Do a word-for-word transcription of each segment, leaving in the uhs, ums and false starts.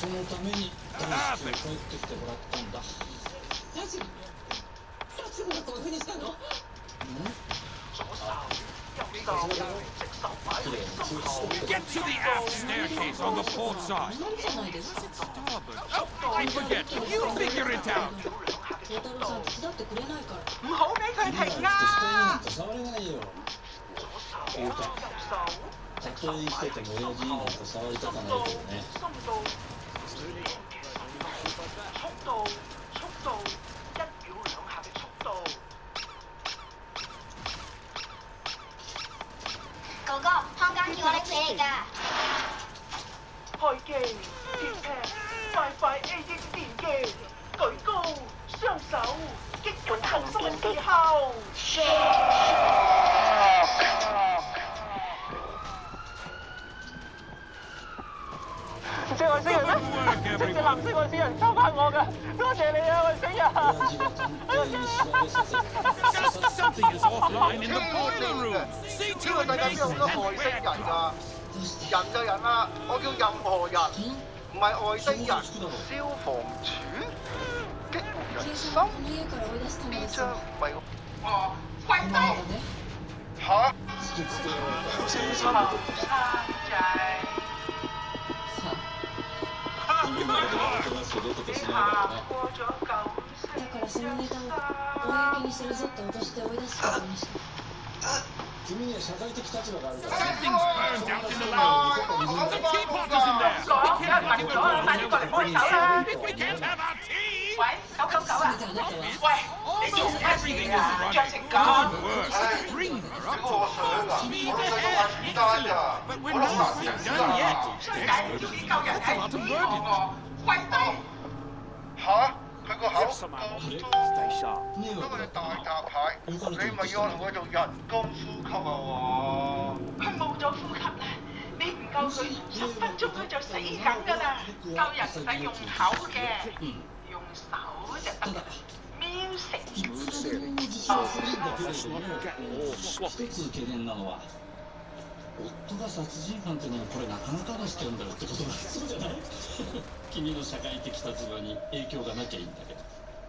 そのために大好きに帰ってきてもらったんだ。 タチタチがこういうふうにしたの？うん？ Get to the aft staircase on the port side. Oh, I forget. You figure it out. 慶太郎さん手伝ってくれないから。 唔好俾佢停啊！ 触れないよ。そうか。たとえ生きてても親父なんて触りたかないけどね。 速度，速度，一秒兩下嘅速度。 哥哥，康剛叫我拎俾你㗎。 開機，電劈，快快 A 英電機，舉高雙手，擊中恒心之後。唔知外星人咧？隻藍色外星人收翻我㗎，多謝你啊，外星人 ！Something is offline in the boiler room. See to it, 呢個世界邊有好多外星人㗎？人就人啦，我叫任何人，唔係外星人。消防處激活人心，呢張咪我跪低嚇？後生仔。 だからそのネタを公にするぞって脅して追い出してくれました。 君には社会的立場があるから。 Something's burned out in the lab. The teapot is in there. 講，有人埋咗啦，快啲過嚟幫手啦！ We can't have our tea. 喂，九九九啊！喂，你做乜嘢啊？着成咁。 Bring her up 我想啊，我都想話唔得㗎， but 我 we're 都 not 殺人 done yet. 衰仔，要幾嚿人喺度我，跪低！ 嚇！佢個口咁高，咁佢哋大閘蟹，你咪要我同佢做人工呼吸啊？ 佢冇咗呼吸啦，你唔夠佢十分鐘佢就死緊㗎啦！救人唔使用口嘅，用手就得啦。music。 一つ懸念なのは、夫が殺人犯っていうのはこれなかなかのスキャンダルってことだ。そうじゃない？君の社会的立場に影響がなきゃいいんだけど。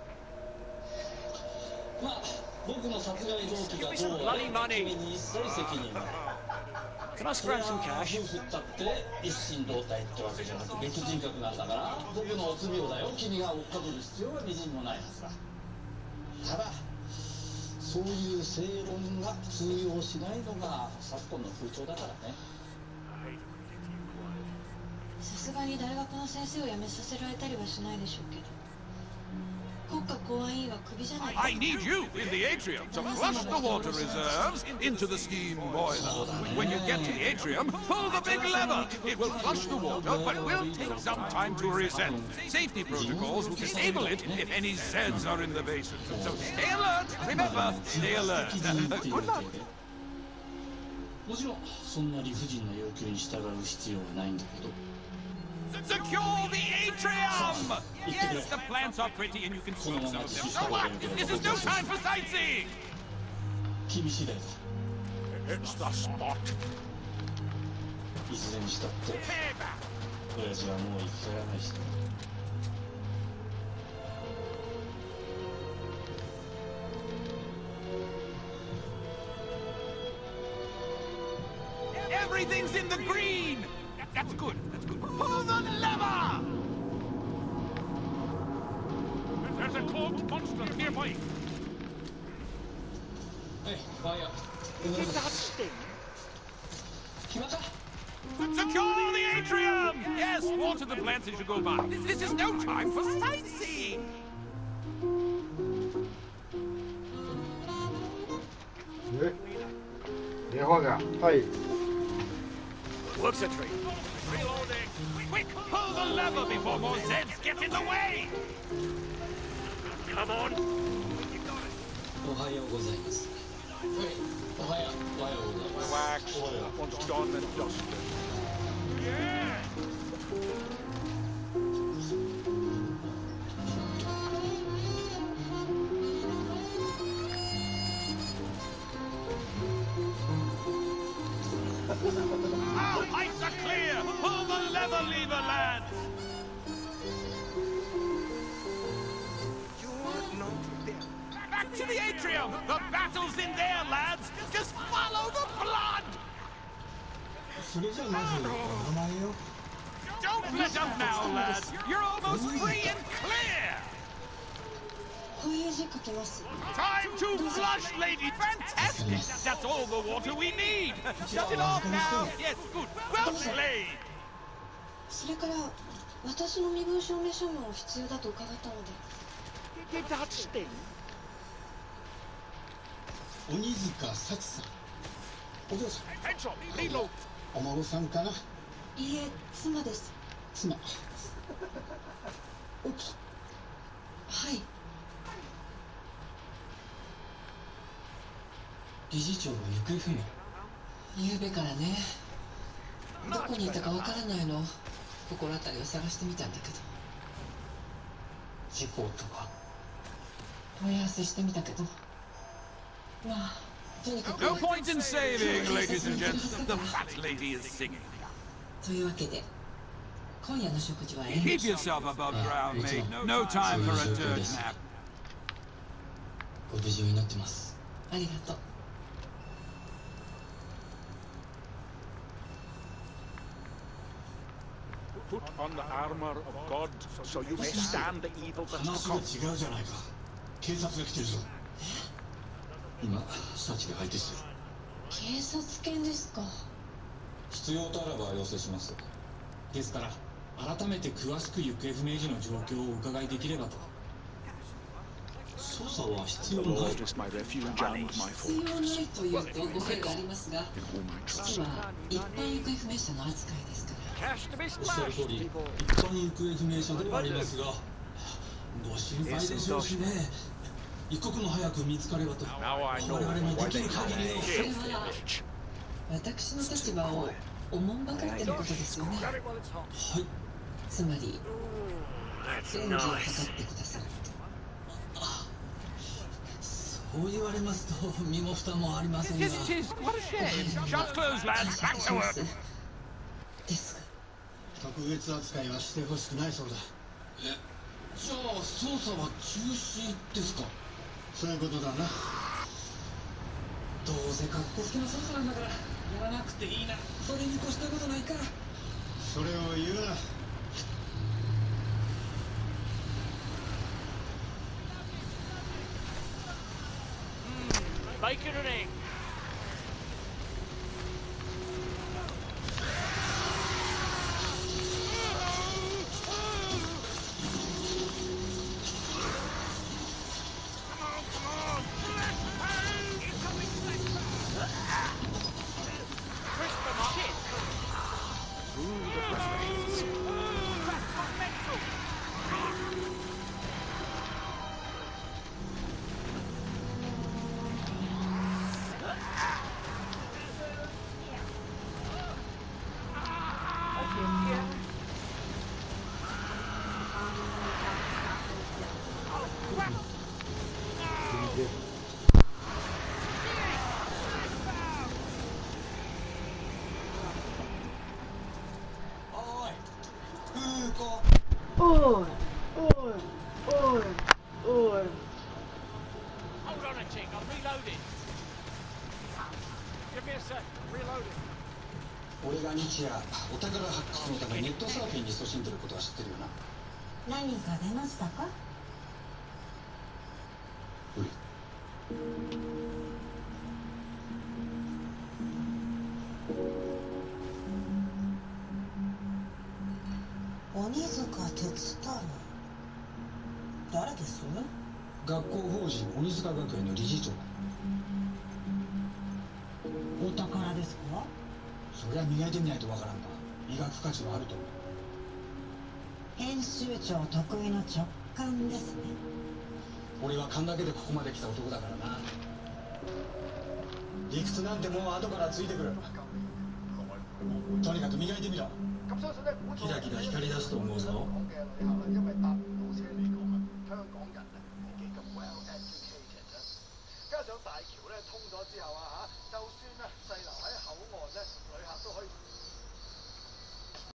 まあ僕の殺害動機がどうあれ君に一切責任はない。 Can I scratch some cash? 夫婦ったって一心同体ってわけじゃなく別人格なんだから僕のお罪をだよ。君が追っかぶる必要はみじんもないはずだ。ただそういう正論が通用しないのが昨今の風潮だからね。 さすがに大学の先生を辞めさせられたりはしないでしょうけど。国家公安委員はクビじゃないですか。 I need you in the atrium to flush the water reserves into the steam boiler. When you get to the atrium, pull the big lever. It will flush the water, but it will take some time to reset. Safety protocols will disable it if any Zeds are in the basin. So stay alert. Remember, stay alert. Good luck. もちろんそんな理不尽な要求に従う必要はないんだけど。 Secure the atrium! Yes, the plants are pretty and you can smoke some of them. So what? This is no time for sightseeing! 君次第だ。 It's the spot. いずれにしたって親父はもう生き返らないし。 Everything's in the green! That's good, that's good. Pull the lever! There's a cloaked monster nearby. Hey, fire. Did that sting? Kimata? Secure the atrium! Yes, water the plants as you go by. This, this is no time for sightseeing! Eh? 你開㗎？係。 Works a treat. Reloading! Quick, pull the lever before more Zeds get in the way! Come on! Oh, おはようございます。おはよう、おはようございます。 Wax, once done and dusted. Yeah! Our lights are clear! Pull the lever lever, lads! Back to the atrium! The battle's in there, lads! Just follow the blood! それじゃまず名前を Don't let up now, lads! You're almost free and clear! こういう字書きます。 Time to flush, lady! Fantastic! That's all the water we need! Shut it off now! Yes, good! Well played! それから私の身分証明書も必要だと伺ったので。 Did that sting? 鬼塚幸さん、お嬢さん、 Heads up! Reload! お孫さんかな。 いいえ、妻です。 妻。奥さん。 はい。 理事長が行方不明。 昨べからね、どこにいたかわからないの。心当たりを探してみたんだけど。 事故とか。 問い合わせしてみたけど。まあ、とにかく。 No point in saving, ladies and gents. The fat lady is singing. というわけで、今夜の食事は遠慮 Keep yourself above ground, mate. No time for a dirt nap. ご無事を祈ってます。 ありがとう。 Put on the armor of God, so you may stand the evil that 話 to が come. 違うじゃないか。警察が来てるぞ。今、サチが相手してる。 警察犬ですか。 必要とあらば要請します。ですから改めて詳しく行方不明時の状況をお伺いできればと。捜査は必要 The ない。 Lord is my refuge and my 必 fortress. 要ないというと語弊がありますが、 In whom I 父 trust. は一般行方不明者の扱いですから。 Cash to be おっしゃる splashed, 通り、 people. 一般行方不明者ではありますが、ご心配でしょうしね。一刻も早く見つかればと。 Now I know 我々も why でき they る call 限り me の。 filthy bitch. 私の立場をおもんばかってることですよね。 Grab it while it's hot. はい。 つまり、レンジをかかってください。 そう言われますと身も蓋もありませんが。 Tis, tis, what a shame. Shut close, lads. Back to work. ですが、 特別扱いはしてほしくないそうだ。え、じゃあ捜査は中止ですか。そういうことだな。どうせ格好つけの捜査なんだからやらなくていいな。それに越したことないから。それを言うな。 Bacon and egg. Ôi, ôi, ôi, ôi. Hold on a tick, I'm reloading. Give me a sec, I'm reloading. 俺が日夜お宝発掘のためネットサーフィンに勤しんでることは知ってるよな。 何か出ましたか。 うい。 鬼塚哲太郎。誰です。 学校法人鬼塚学園の理事長だ。 お宝ですか。 そりゃ磨いてみないとわからんが磨く価値はあると思う。 編集長得意の直感ですね。 俺は勘だけでここまで来た男だからな。理屈なんてもう後からついてくる。とにかく磨いてみろ。キラキラ光り出すと思うぞ。 因為搭路車嚟講啊，香港人咧係幾咁 well educated 啊，加上大橋咧通咗之後啊嚇，就算